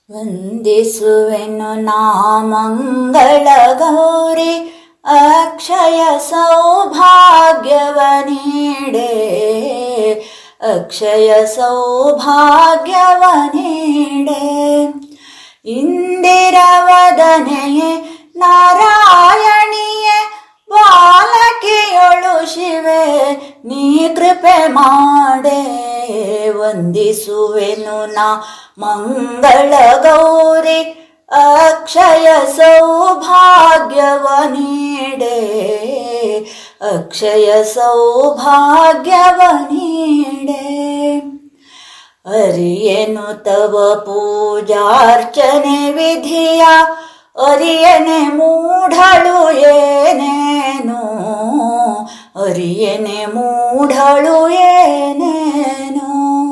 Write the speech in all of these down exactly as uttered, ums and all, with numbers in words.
ವಂದಿಸುವೆನು ನಾ ಮಂಗಳ ಗೌರಿ ಅಕ್ಷಯ ಸೌಭಾಗ್ಯವ ನೀಡೆ, ಅಕ್ಷಯ ಸೌಭಾಗ್ಯವ ನೀಡೆ. ಇಂದಿರವದನೆಯೇ ನಾರಾಯಣಿಯೇ ಬಾಲಕಿಯೊಳು ಶಿವೆ ನೀ ಕೃಪೆ ಮಾಡೆ. ವಂದಿಸುವೆನು ನಾ ಮಂಗಳ ಗೌರಿ ಅಕ್ಷಯ ಸೌಭಾಗ್ಯವ ನೀಡೆ, ಅಕ್ಷಯ ಸೌಭಾಗ್ಯವ ನೀಡೆ. ಅರಿಯೆನು ತವ ಪೂಜಾರ್ಚನೆ ವಿಧಿಯ, ಅರಿಯನೆ ಮೂಢಳು ಏನೇನು, ಅರಿಯನೆ ಮೂಢಳು ಏನೇನು.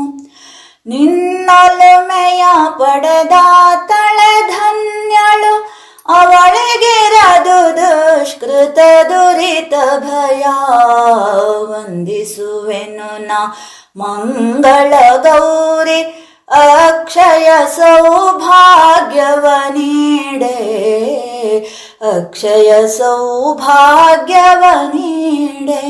ನಿನ್ನೊಲುಮೆಯ ಪಡೆದ ತಳೆ ಧನ್ಯಳು, ಅವಳಿಗಿರದು ದುಷ್ಕೃತ ದುರಿತ ಭಯ. ವಂದಿಸುವೆನು ನಾ ಮಂಗಳ ಗೌರಿ ಅಕ್ಷಯ ಸೌಭಾಗ್ಯವ ನೀಡೆ, ಅಕ್ಷಯ ಸೌಭಾಗ್ಯವ ನೀಡೆ.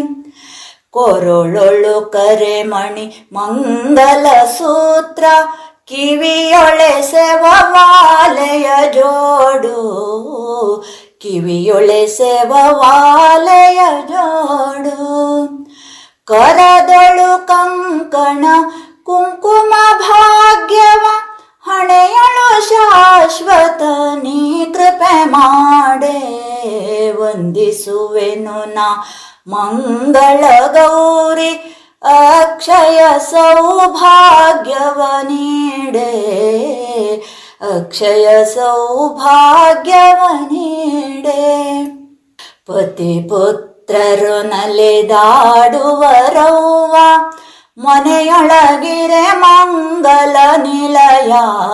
ಕೊರಳೊಳು ಕರೆಮಣಿ ಮಂಗಲ ಸೂತ್ರ, ಕಿವಿಯೊಳೆ ಸೆವವಾಲೆಯ ಜೋಡು, ಕಿವಿಯೊಳೆ ಸೆವವಾಲೆಯ ಜೋಡು. ಕರದೊಳು ಕಂಕಣ ಕುಂಕುಮ ಭಾಗ್ಯವ, ಹಣೆಯಳು ಶಾಶ್ವತ ನೀ ಕೃಪೆ ಮಾಡೆ. ವಂದಿಸುವೆನು ನಾ ಮಂಗಳ ಗೌರಿ ಅಕ್ಷಯ ಸೌಭಾಗ್ಯವ ನೀಡೆ, ಅಕ್ಷಯ ಸೌಭಾಗ್ಯವ ನೀಡೆ. ಪತಿ ಪುತ್ರರು ನಲಿದಾಡುವರವ್ವ, ಮನೆಯೊಳಗಿರೆ ಮಂಗಲ ನಿಲಯ,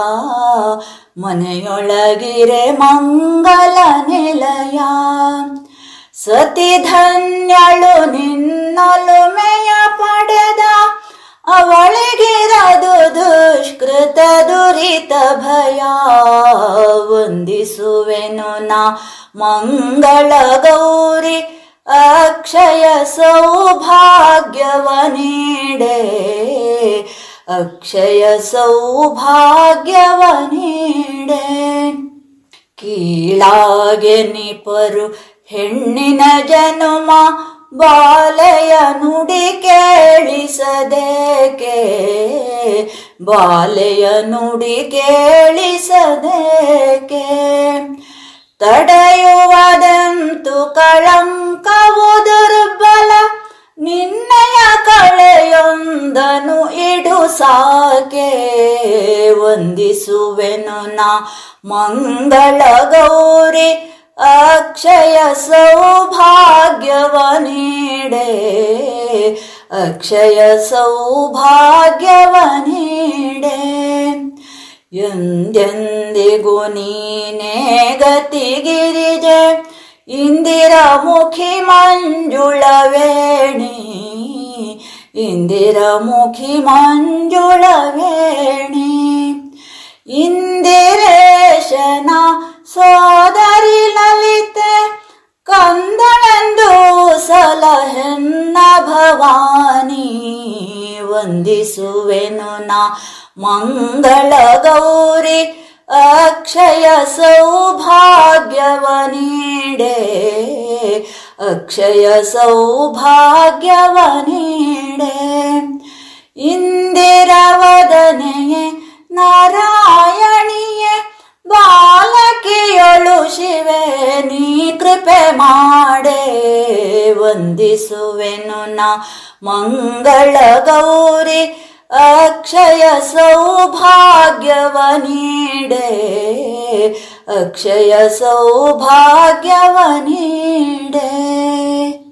ಮನೆಯೊಳಗಿರೆ ಮಂಗಲ ನಿಲಯ. ಸತಿ ಧನ್ಯಳು ನಿನ್ನೊಲುಮೆಯ ಪಡೆದ, ಅವಳಿಗಿರದು ದುಷ್ಕೃತ ದುರಿತ ಭಯ. ವಂದಿಸುವೆನು ನಾ ಮಂಗಳ ಗೌರಿ ಅಕ್ಷಯ ಸೌಭಾಗ್ಯವ ನೀಡೆ, ಅಕ್ಷಯ ಸೌಭಾಗ್ಯವ ನೀಡೆ. ಕೀಳಾಗೆ ನಿಪರು ಹೆಣ್ಣಿನ ಜನುಮ, ಬಾಲೆಯ ನುಡಿ ಕೇಳಿಸದೇಕೆ, ಬಾಲೆಯ ನುಡಿ ಕೇಳಿಸದೇಕೆ. ತಡೆಯುವುದಂತು ಕಳಂಕವು ದುರ್ಬಲ, ನಿನ್ನಯ ಕಳೆಯೊಂದನು ಇಡು ಸಾಕೆ. ವಂದಿಸುವೆನು ನಾ ಮಂಗಳ ಗೌರಿ ಅಕ್ಷಯ ಸೌಭಾಗ್ಯವ ನೀಡೆ, ಅಕ್ಷಯ ಸೌಭಾಗ್ಯವ ನೀಡೆ. ಎಂದೆಂದಿಗೂ ನೀನೇ ಗತಿಗಿರಿಜೆ, ಇಂದಿರಮುಖಿ ಮಂಜುಳವೇಣಿ, ಇಂದಿರಮುಖಿ ಮಂಜುಳವೇಣಿ. ಇಂದಿರೇಶನ ಸೋದರಿ ಲಲಿತೆ, ಕಂದಳೆಂದು ಸಲಹೆನ್ನ ಭವಾನಿ. ವಂದಿಸುವೆನು ನಾ ಮಂಗಳ ಗೌರಿ ಅಕ್ಷಯ ಸೌಭಾಗ್ಯವ ನೀಡೆ, ಅಕ್ಷಯ ಸೌಭಾಗ್ಯವ ನೀಡೆ. ಇಂದಿರವದನೆಯೇ ನಾರಾಯಣಿಯೇ ಬಾಲಕಿಯೊಳು ಶಿವೆ ನೀ ಕೃಪೆ ಮಾಡೆ. ವಂದಿಸುವೆನು ನಾ ಮಂಗಳ ಗೌರಿ ಅಕ್ಷಯ ಸೌಭಾಗ್ಯವ ನೀಡೆ, ಅಕ್ಷಯ ಸೌಭಾಗ್ಯವ ನೀಡೆ.